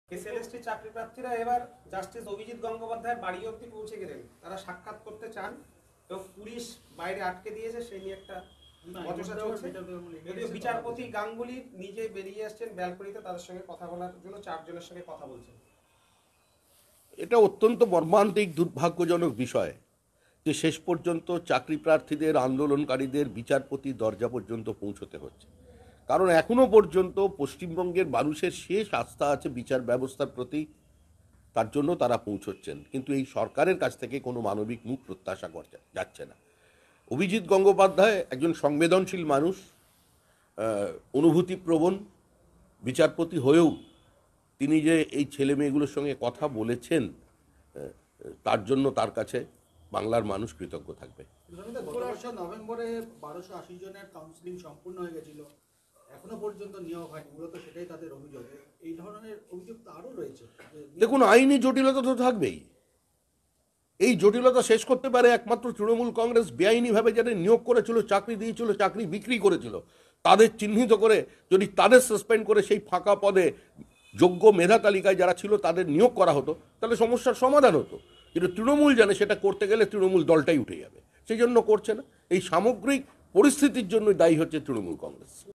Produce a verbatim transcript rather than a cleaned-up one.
SLST চাকরি প্রার্থীরা এবার জাস্টিস অভিজিৎ গঙ্গোপাধ্যায়ের বাড়ি অবধি পৌঁছে গেলেন। তারা সাক্ষাৎ করতে চান এবং পুলিশ বাইরে আটকে দিয়েছে, সেই নিয়ে একটা বচসা চলছে। যদিও বিচারপতি গাঙ্গুলি নিজে বেরিয়ে আসছেন ব্যালকনিতে, তাদের সঙ্গে কথা বলার জন্য চারজনের সঙ্গে কথা বলছেন। এটা অত্যন্ত মর্মান্তিক দুর্ভাগ্যজনক বিষয় যে শেষ পর্যন্ত চাকরি প্রার্থীদের, আন্দোলনকারীদের বিচারপতি দরজা পর্যন্ত পৌঁছতে হচ্ছে। কারণ এখনো পর্যন্ত পশ্চিমবঙ্গের মানুষের শেষ আস্থা আছে বিচার ব্যবস্থার প্রতি, তার জন্য তারা পৌঁছচ্ছেন, কিন্তু এই সরকারের কাছ থেকে কোনো মানবিক মুখ প্রত্যাশা করা যাচ্ছে না। অভিজিৎ গঙ্গোপাধ্যায় একজন সংবেদনশীল মানুষ, অনুভূতিপ্রবণ বিচারপতি হয়েও তিনি যে এই ছেলে মেয়েগুলোর সঙ্গে কথা বলেছেন, তার জন্য তার কাছে বাংলার মানুষ কৃতজ্ঞ থাকবে। নভেম্বরে বারোশো আশি জনের কাউন্সিলিং সম্পূর্ণ হয়ে গেছিল, এখনো পর্যন্ত নিয়োগ হয়নি, মূলত সেটাই তাদের অভিযোগ। এই ধরনের অভিযোগ তো আরও রয়েছে। দেখুন, আইনি জটিলতা তো থাকবেই। এই জটিলতা শেষ করতে পারে একমাত্র তৃণমূল কংগ্রেস বেআইনিভাবে যাদের নিয়োগ করেছিল, চাকরি দিয়েছিল, চাকরি বিক্রি করেছিল, তাদের চিহ্নিত করে যদি তাদের সাসপেন্ড করে সেই ফাঁকা পদে যোগ্য মেধা তালিকায় যারা ছিল তাদের নিয়োগ করা হতো, তাহলে সমস্যার সমাধান হতো। কিন্তু তৃণমূল জানে সেটা করতে গেলে তৃণমূল দলটাই উঠে যাবে, সেই জন্য করছে না। এই সামগ্রিক পরিস্থিতির জন্য দায়ী হচ্ছে তৃণমূল কংগ্রেস।